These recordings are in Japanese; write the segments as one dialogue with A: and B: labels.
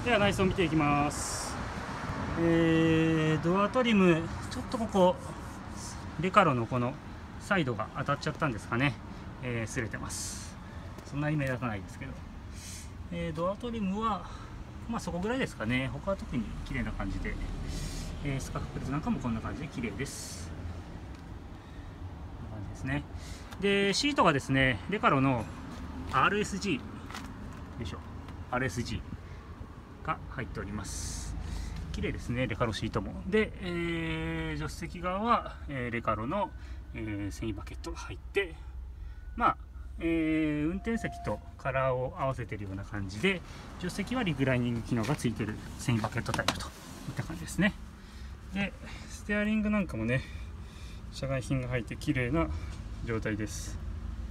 A: では内装を見ていきます。ドアトリム、ちょっとここレカロのこのサイドが当たっちゃったんですかね。擦れてます。そんなに目立たないですけど、ドアトリムはまあそこぐらいですかね。他は特に綺麗な感じで、スカーフプレートなんかもこんな感じで綺麗です。こんな感じですね。でシートがですね、レカロの RSG よいしょ RSG が入っております。綺麗ですね、レカロシートも。で、助手席側は、レカロの、繊維バケットが入って、まあ、運転席とカラーを合わせているような感じで、助手席はリクライニング機能がついている繊維バケットタイプといった感じですね。でステアリングなんかもね、社外品が入って綺麗な状態です。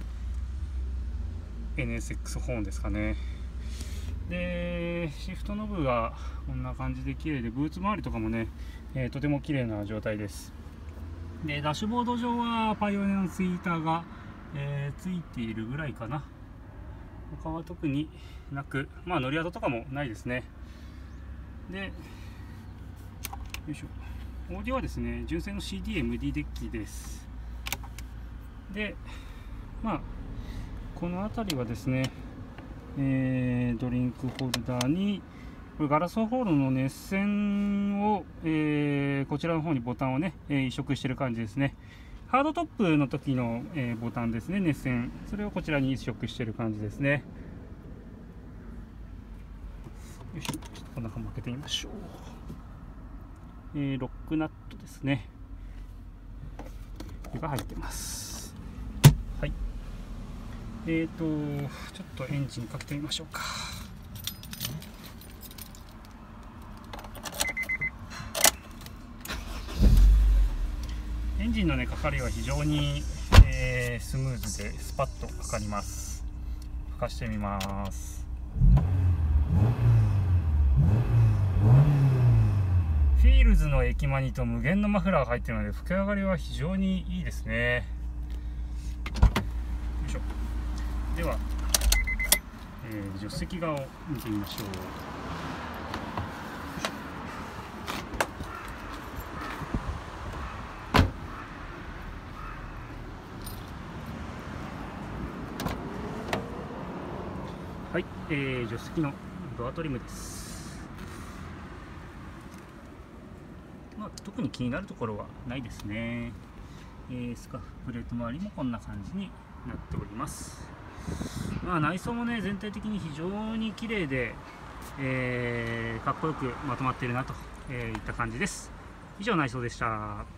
A: NSX ホーンですかね。でシフトノブがこんな感じで綺麗で、ブーツ周りとかもね、とても綺麗な状態です。でダッシュボード上はパイオニアのツイーターが、ついているぐらいかな。他は特になく、まあ乗り跡とかもないですね。でよいしょ、オーディオはですね、純正の CD-MD デッキです。でまあこの辺りはですね、ドリンクホルダーにこれガラスホールの熱線を、こちらの方にボタンをね、移植している感じですね。ハードトップの時の、ボタンですね、熱線、それをこちらに移植している感じですね。よいしょ、ちょっとこの中も開けてみましょう。ロックナットですね、これが入ってます。はい、ちょっとエンジンかけてみましょうか。エンジンのねかかりは非常に、スムーズでスパッとかかります。吹かしてみます。フィールズのエキマニと無限のマフラーが入っているので、吹き上がりは非常にいいですね。よいしょ。では、助手席側を見てみましょう。はい、助手席のドアトリムです。まあ、特に気になるところはないですね。スカーフプレート周りもこんな感じになっております。まあ、内装もね全体的に非常に綺麗で、かっこよくまとまっているなといった感じです。以上内装でした。